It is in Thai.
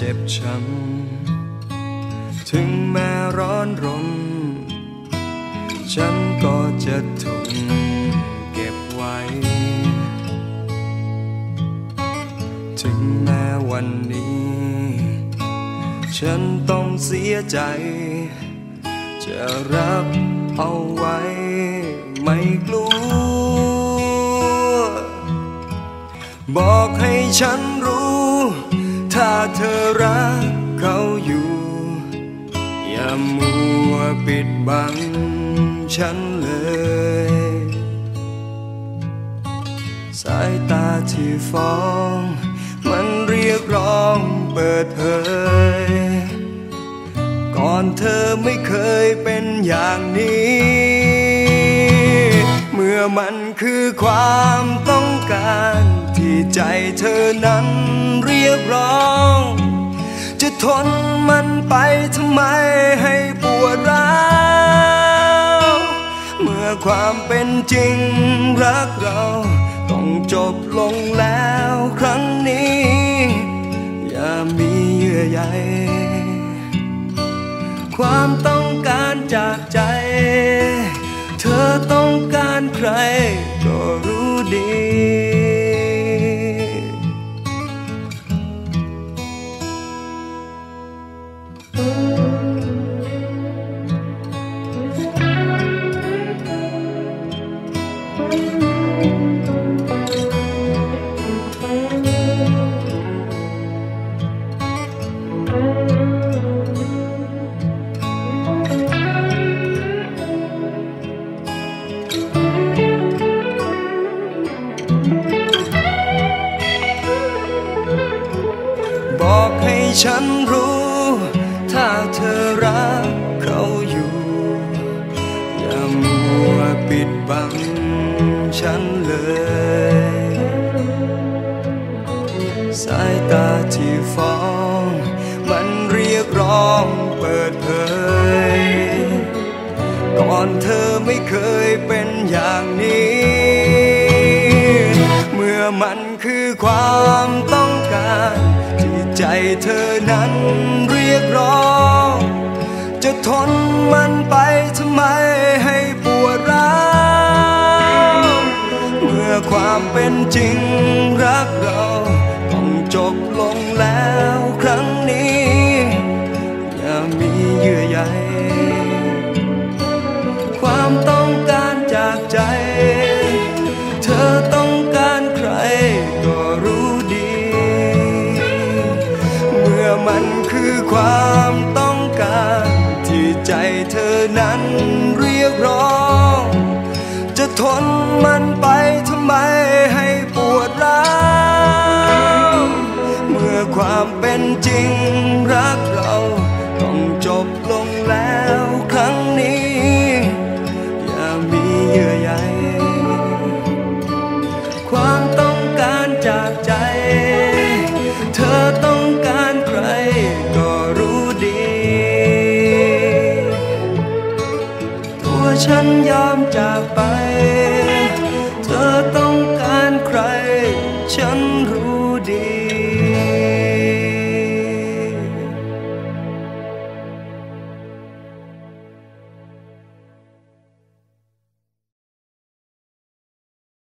จ็บช้ำถึงแม้ร้อนรนฉันก็จะทนเก็บไว้ถึงแม้วันนี้ฉันต้องเสียใจจะรับเอาไว้ไม่กลัวบอกให้ฉันรู้ถ้าเธอรักเขาอยู่อย่ามัวปิดบังฉันเลยสายตาที่ฟ้องมันเรียกร้องเปิดเผยก่อนเธอไม่เคยเป็นอย่างนี้เมื่อมันคือความต้องการที่ใจเธอนั้นเรียกร้องจะทนมันไปทำไมให้ปวดร้าวเมื่อความเป็นจริงรักเราต้องจบลงแล้วครั้งนี้อย่ามีเยื่อใยความต้องการจากใจเธอต้องการใครก็รู้ดีบอกให้ฉันรู้ถ้าเธอรักเขาอยู่อย่ามัวปิดบังฉันเลยสายตาที่ฟ้องมันเรียกร้องเปิดเผยก่อนเธอไม่เคยเป็นอย่างนี้เมื่อมันคือความต้องการที่ใจเธอนั้นเรียกร้องจะทนมันไปทำไมให้ปวดร้าวเมื่อความเป็นจริงรักเราต้องจบลงแล้วครั้งนี้อย่ามีเยื่อใยความต้องการจากใจเธอต้องการใครก็รู้ดีเมื่อมันคือความต้องการที่ใจเธอนั้นเรียกร้องจะทนมันไปทำไมให้ปวดร้าวเมื่อความเป็นจริงรักเราต้องจบลงแล้วครั้งนี้อย่ามีเยื่อใยความต้องการจากใจเธอต้องการใครก็รู้ดีตัวฉันยอมจากไป